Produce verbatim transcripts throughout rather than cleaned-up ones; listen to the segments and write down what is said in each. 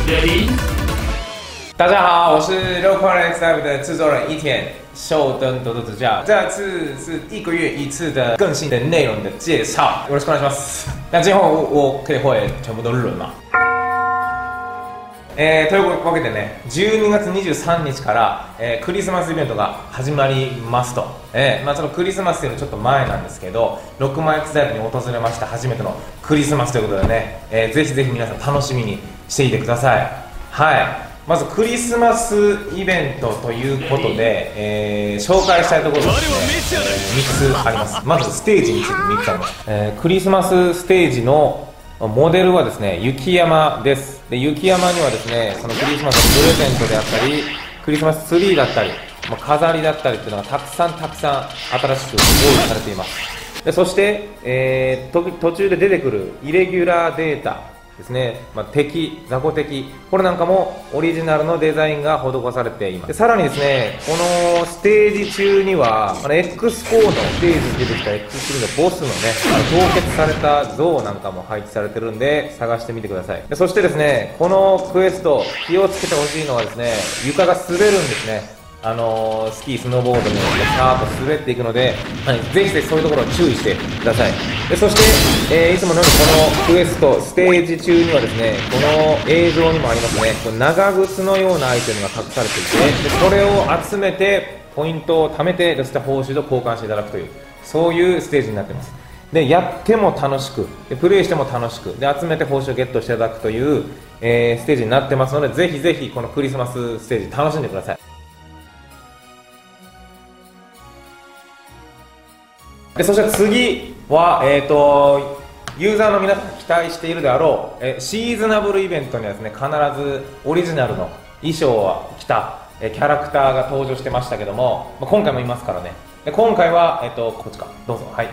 大家好，我是六块 X Live 的制作人一田秀灯多多指教。这次是一个月一次的更新的内容的介绍。よろしくお願いします。那今後我可以会全部都轮嘛？えー、というわけでね、じゅうにがつにじゅうさんにちから、えー、クリスマスイベントが始まりますと、えーまあ、そのクリスマスよりちょっと前なんですけど、ろくまん X ライブに訪れました初めてのクリスマスということでね、えー、ぜひぜひ皆さん楽しみにしていてください。はい、まずクリスマスイベントということで、えー、紹介したいところがですね、えー、みっつあります。まずステージについてみっつあります。えー、クリスマスステージのモデルはですね、雪山です。で、雪山にはですね、そのクリスマスのプレゼントであったり、クリスマスツリーだったり、まあ、飾りだったりっていうのがたくさんたくさん新しく用意されています。で、そして、えー、途中で出てくるイレギュラーデータですね、まあ、敵、雑魚敵、これなんかもオリジナルのデザインが施されています。でさらにですね、このステージ中にはあの エックスフォー のステージに出てきた エックススリー のボスのね、あの凍結された像なんかも配置されてるんで探してみてください。でそしてですね、このクエスト気をつけてほしいのはですね、床が滑るんですね。あのー、スキー、スノーボードにさーっと滑っていくので、はい、ぜひぜひそういうところを注意してください。でそして、えー、いつものようにこのクエストステージ中にはですね、この映像にもありますね、この長靴のようなアイテムが隠されていて、でこれを集めてポイントを貯めて、そして報酬と交換していただくという、そういうステージになっています。でやっても楽しく、でプレイしても楽しく、で集めて報酬をゲットしていただくという、えー、ステージになってますので、ぜひぜひこのクリスマスステージ楽しんでください。でそして次は、えーと、ユーザーの皆さんが期待しているであろう、えー、シーズナブルイベントにはですね、必ずオリジナルの衣装を着た、えー、キャラクターが登場してましたけども、まあ、今回もいますからね。で今回は、えーと、こっちか、どうぞ。はい、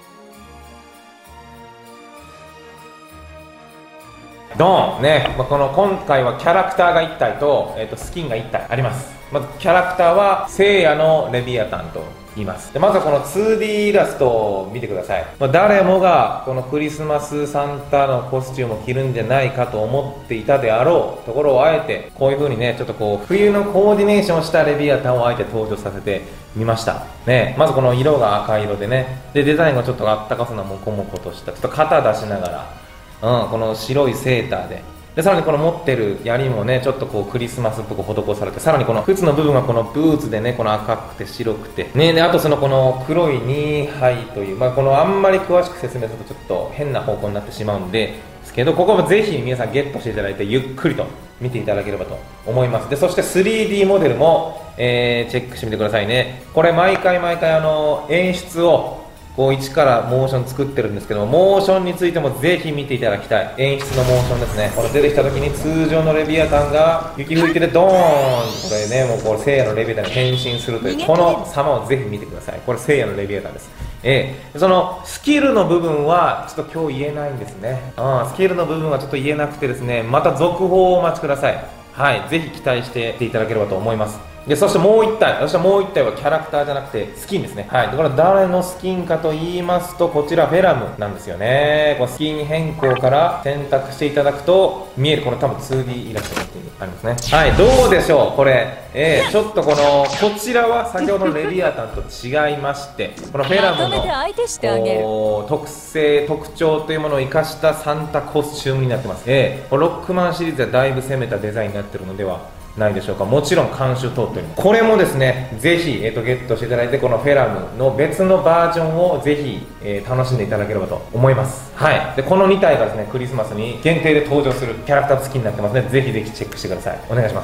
ドーンね、まあ、この今回はキャラクターがいったいと、えーと、スキンがいったいあります。まずキャラクターは聖夜のレビアタンと言います。でまずはこの ツーディー イラストを見てください。まあ、誰もがこのクリスマスサンタのコスチュームを着るんじゃないかと思っていたであろうところを、あえてこういう風にね、ちょっとこう冬のコーディネーションをしたレビアタンをあえて登場させてみましたね。まずこの色が赤色でね、でデザインがちょっとあったかそうなモコモコとした、ちょっと肩出しながら、うん、この白いセーターで、でさらにこの持ってる槍もね、ちょっとこうクリスマスっぽく施されて、さらにこの靴の部分はこのブーツでね、この赤くて白くてね、であとそのこの黒いニーハイという、まあ、このあんまり詳しく説明するとちょっと変な方向になってしまうんですけど、ここもぜひ皆さんゲットしていただいて、ゆっくりと見ていただければと思います。でそして スリーディー モデルも、えー、チェックしてみてくださいね。これ毎回毎回あの演出をこう一からモーション作ってるんですけども、モーションについてもぜひ見ていただきたい。演出のモーションですね。これ出てきた時に通常のレビアタンが雪吹いてでドーン、これね、もうこれ聖夜のレビアタンに変身するという、この様をぜひ見てください。これ聖夜のレビアタンです。えー、そのスキルの部分はちょっと今日言えないんですね。うん、スキルの部分はちょっと言えなくてですね、また続報をお待ちください。はい、ぜひ期待していただければと思います。でそしてもう一体、私はもう一体はキャラクターじゃなくてスキンですね。はい、でこれ誰のスキンかと言いますと、こちらフェラムなんですよね。このスキン変更から選択していただくと見える、この多分 ツーディー イラストがありますね。はい、どうでしょうこれ、えー、ちょっとこのこちらは先ほどのレビアタンと違いまして、このフェラムの特性特徴というものを生かしたサンタコスチュームになってます。えー、ロックマンシリーズではだいぶ攻めたデザインになってるのではないでしょうか。もちろん監修通っております。これもですね、ぜひ、えー、とゲットしていただいて、このフェラムの別のバージョンをぜひ、えー、楽しんでいただければと思います。はい、でこのにたいがですね、クリスマスに限定で登場するキャラクター付きになってますので、ぜひぜひチェックしてください。お願いします。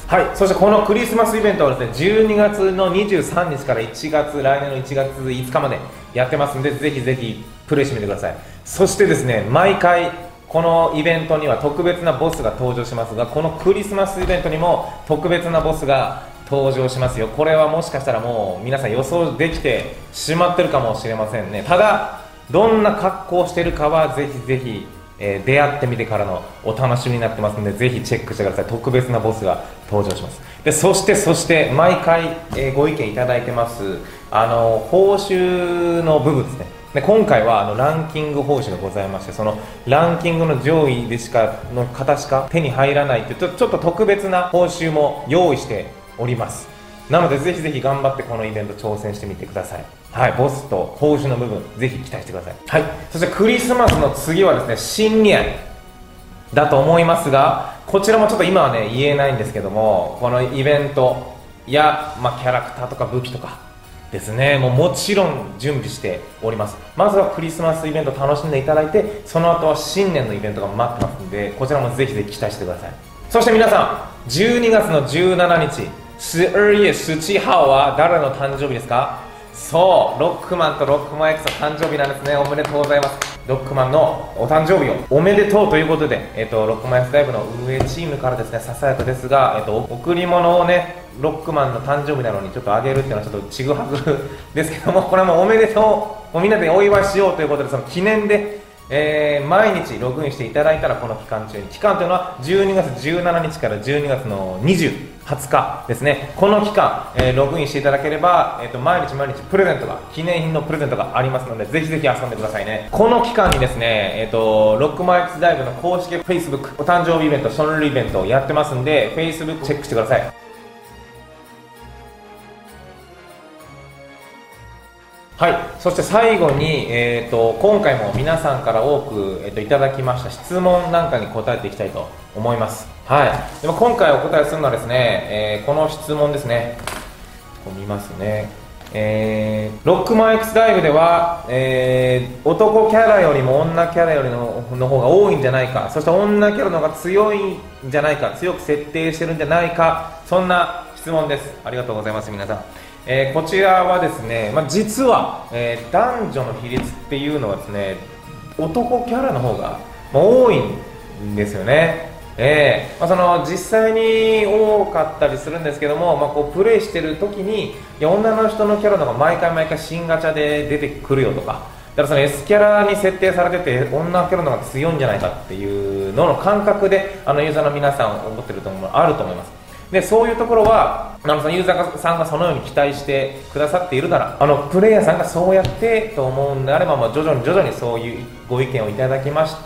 はい、そしてこのクリスマスイベントはですね、じゅうにがつのにじゅうさんにちからいちがつ、来年のいちがついつかまでやってますんで、ぜひぜひプレイしてみてください。そしてですね、毎回このイベントには特別なボスが登場しますが、このクリスマスイベントにも特別なボスが登場しますよ。これはもしかしたらもう皆さん予想できてしまってるかもしれませんね。ただどんな格好をしているかはぜひぜひ、えー、出会ってみてからのお楽しみになってますので、ぜひチェックしてください。特別なボスが登場します。でそしてそして毎回、えー、ご意見いただいてます、あの報酬の部分ですね。 で今回はあのランキング方式がございまして、そのランキングの上位でしかの方しか手に入らないというちょ、ちょっと特別な報酬も用意しております。なのでぜひぜひ頑張ってこのイベント挑戦してみてください。はい、ボスと報酬の部分ぜひ期待してください。はい、そしてクリスマスの次はですね、新年だと思いますが、こちらもちょっと今はね言えないんですけども、このイベントや、まあ、キャラクターとか武器とかですね、もうもちろん準備しております。まずはクリスマスイベントを楽しんでいただいて、その後は新年のイベントが待ってますので、こちらもぜひぜひ期待してください。そして皆さん、じゅうにがつのじゅうしちにち、十二月十七号は誰の誕生日ですか？そう、ロックマンとロックマン X の誕生日なんですね。おめでとうございます。ロックマンのお誕生日をおめでとうということで、えっと、ロックマン X ライブの運営チームからですね、ささやかですが、えっと、贈り物をね、ロックマンの誕生日なのにちょっとあげるっていうのはちょっとちぐはぐですけども、これはもうおめでとう、もうみんなでお祝いしようということで、その記念で、えー、毎日ログインしていただいたら、この期間中に、期間というのはじゅうにがつじゅうしちにちからじゅうにがつのにじゅう、はつかですね。この期間、えー、ログインしていただければ、えーと、毎日毎日プレゼントが、記念品のプレゼントがありますので、ぜひぜひ遊んでくださいね。この期間にですね、えーと、ロックマン X ライブの公式 Facebook お誕生日イベント、ションルイベントをやってますんで、Facebook チェックしてください。はい、そして最後に、えー、と今回も皆さんから多く、えー、といただきました質問なんかに答えていきたいと思います。はい、でも今回お答えするのはですね、えー、この質問ですね。こう見ますね、えー、ロックマン X ライブでは、えー、男キャラよりも女キャラよりのの方が多いんじゃないか、そして女キャラの方が強いんじゃないか、強く設定してるんじゃないか、そんな質問です。ありがとうございます。皆さん、えー、こちらはですね、まあ、実は、えー、男女の比率っていうのはですね、男キャラの方が、まあ、多いんですよね。えーまあ、その実際に多かったりするんですけども、まあ、こうプレイしてる時に、いや女の人のキャラの方が毎回毎回新ガチャで出てくるよとか、だからその S キャラに設定されてて女キャラの方が強いんじゃないかっていうのの感覚で、あのユーザーの皆さん思ってると思うのあると思います。でそういうところはあのそのユーザーさんがそのように期待してくださっているなら、あのプレイヤーさんがそうやってと思うんであれば、まあ、徐々に徐々にそういうご意見をいただきまして、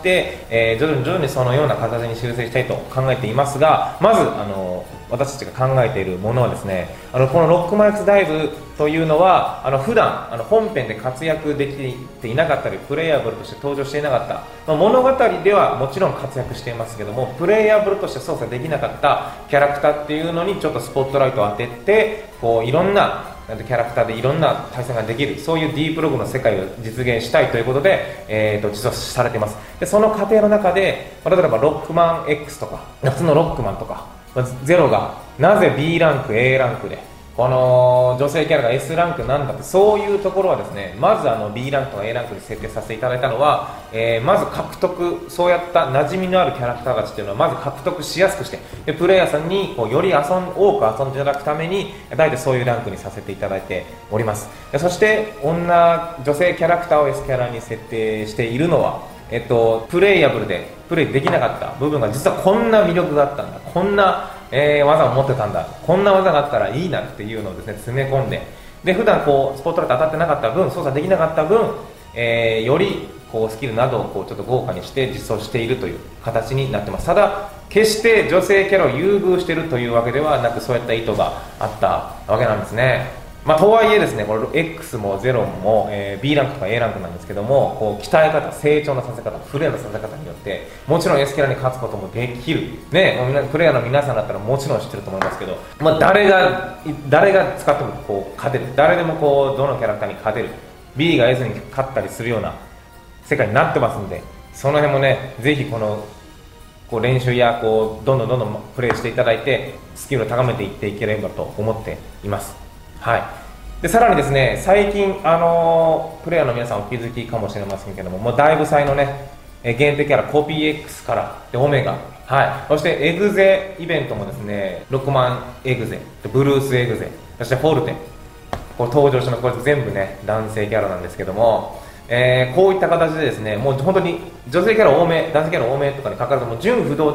えー、徐々に徐々にそのような形に修正したいと考えていますが、まずあの私たちが考えているものはですね、あのこのロックマン X ライブというのはあの普段あの本編で活躍できていなかったり、プレイヤブルとして登場していなかった、まあ、物語ではもちろん活躍していますけども、プレイヤブルとして操作できなかったキャラクターっていうのにちょっとスポットライトを当てて、こういろんなキャラクターでいろんな対戦ができる、そういう D プログの世界を実現したいということで、えー、と実装されています。でその過程の中で、例えばロックマン X とか夏のロックマンとかゼロがなぜ B ランク A ランクでこの女性キャラが S ランクなんだって、そういうところはですね、まずあの B ランクとか A ランクに設定させていただいたのは、えー、まず獲得、そうやった馴染みのあるキャラクターたちっていうのはまず獲得しやすくして、でプレイヤーさんにこうより遊ん多く遊んでいただくために大体そういうランクにさせていただいております。でそして女女性キャラクターを S キャラに設定しているのは、えっと、プレイヤブルでプレイできなかった部分が実はこんな魅力があったんだ、こんなえー、技を持ってたんだ、こんな技があったらいいなっていうのをですね詰め込んで、で普段こうスポットライト当たってなかった分、操作できなかった分、えー、よりこうスキルなどをこうちょっと豪華にして実装しているという形になってます。ただ決して女性キャラを優遇しているというわけではなく、そういった意図があったわけなんですね。まあ、とはいえですね、これ X もゼロも、えー、B ランクとか A ランクなんですけども、こう鍛え方、成長のさせ方、プレーのさせ方によってもちろん S キャラに勝つこともできるね。もうみんなプレイヤーの皆さんだったらもちろん知ってると思いますけど、まあ、誰が誰が使ってもこう勝てる、誰でもこうどのキャラクターに勝てる、 B が S に勝ったりするような世界になってますんで、その辺もねぜひこのこう練習やこうどんどんどんどんプレイしていただいてスキルを高めていっていければと思っています。はい、でさらにですね、最近、あのー、プレイヤーの皆さんお気づきかもしれませんけども、もうだいぶ才のね限定キャラコピー X からでオメガ、はい、そしてエグゼイベントもですね、ロックマンエグゼ、ブルースエグゼ、そしてフォルテこう登場してます。これ全部ね男性キャラなんですけども、えー、こういった形でですね、もう本当に女性キャラ多め、男性キャラ多めとかにかかわらず、もう純不動で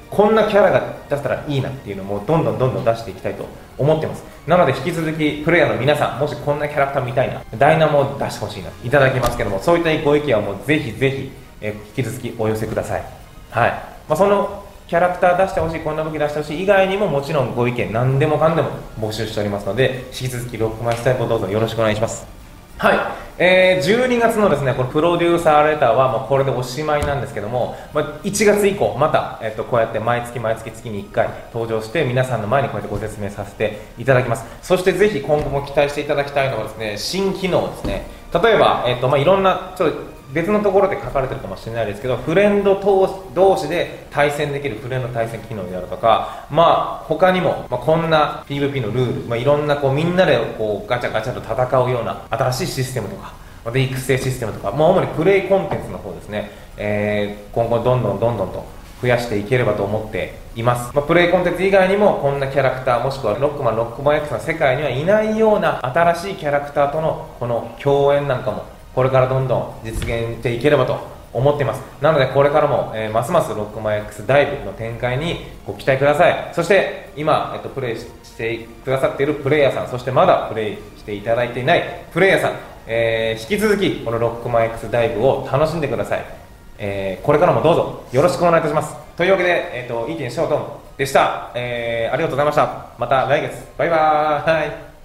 こんなキャラが出したらいいなっていうのもどんどんどんどん出していきたいと思ってます。なので引き続きプレイヤーの皆さん、もしこんなキャラクター見たいな、ダイナモを出してほしいな、いただきますけども、そういったご意見はもうぜひぜひ、えー、引き続きお寄せください。はい。まあ、そのキャラクター出してほしい、こんな武器出してほしい以外にももちろんご意見何でもかんでも募集しておりますので、引き続きロックマイスタイプをどうぞよろしくお願いします。はい、えー、じゅうにがつのですねこのプロデューサーレターはもうこれでおしまいなんですけども、まあ、いちがつ以降また、えっと、こうやって毎月毎月月にいっかい登場して皆さんの前にこうやってご説明させていただきます。そしてぜひ今後も期待していただきたいのはですね、新機能ですね。例えば、えっとまあ、いろんなちょっと別のところで書かれてるかもしれないですけど、フレンド同士で対戦できるフレンド対戦機能であるとか、まあ他にも、まあ、こんな ピーブイピー のルール、まあ、いろんなこうみんなでこうガチャガチャと戦うような新しいシステムとか、また育成システムとか、まあ、主にプレイコンテンツの方ですね、えー、今後どんどんどんどんと増やしていければと思っています。まあ、プレイコンテンツ以外にもこんなキャラクター、もしくはロックマンロックマン X の世界にはいないような新しいキャラクターとのこの共演なんかもこれからどんどん実現していければと思っています。なのでこれからも、えー、ますますロックマン X ダイブの展開にご期待ください。そして今、えっと、プレイしてくださっているプレイヤーさん、そしてまだプレイしていただいていないプレイヤーさん、えー、引き続きこのロックマン X ダイブを楽しんでください。えー、これからもどうぞよろしくお願いいたします。というわけで、えーと、イーティーンショートンでした。えー、ありがとうございました。また来月。バイバーイ。